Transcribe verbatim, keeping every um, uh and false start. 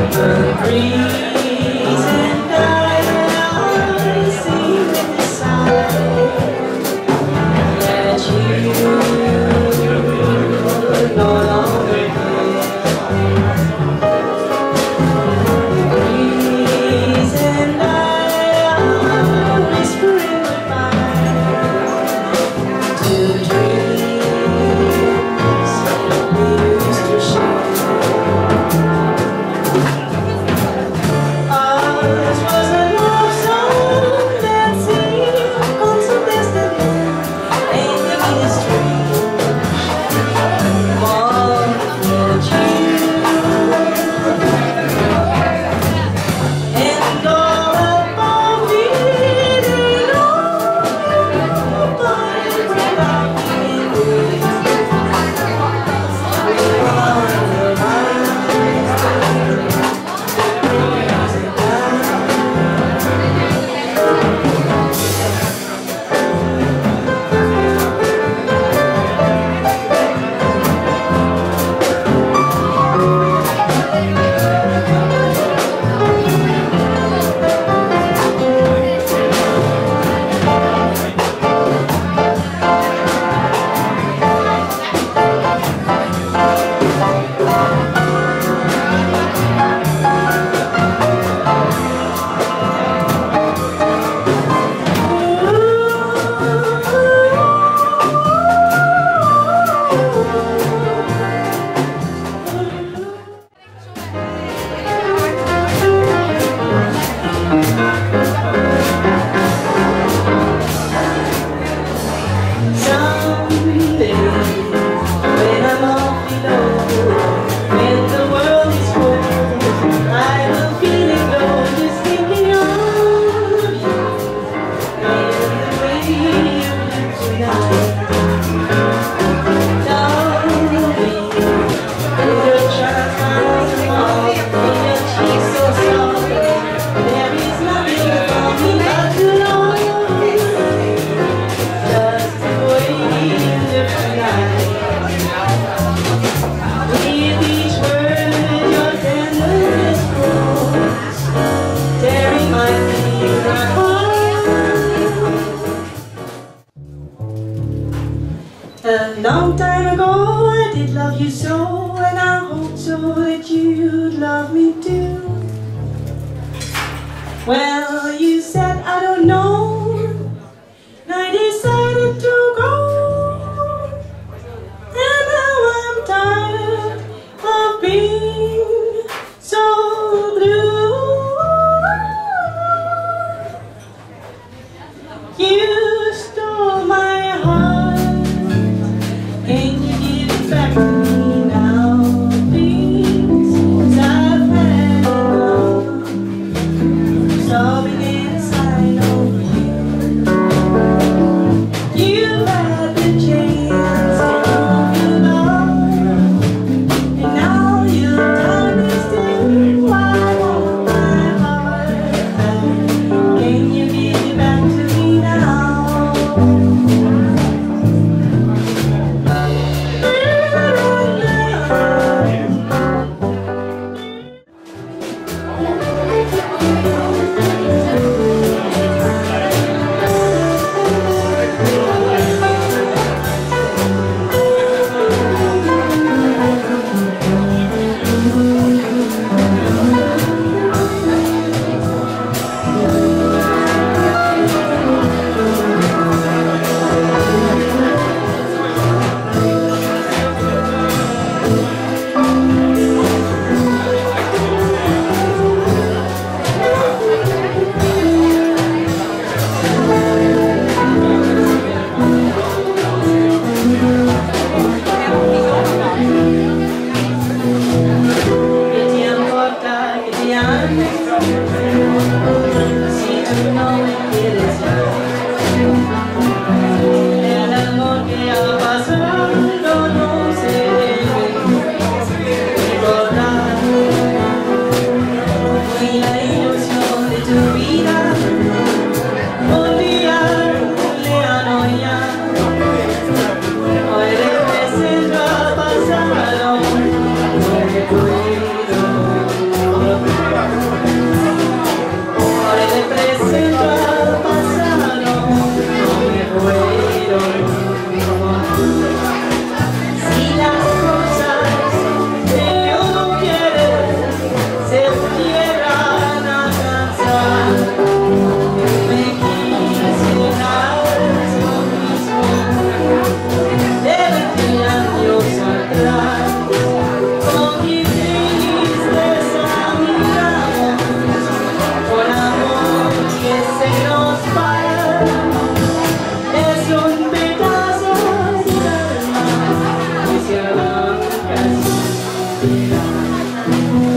A long time ago I did love you so, and I hope so that you'd love me too. Well, you said I don't know, and I decided to go. And now I'm tired of being so blue. You stole my heart, can you give it back to me now, please? 'Cause I've had enough, sobbing inside over you. You had the chance to love, and now you're you.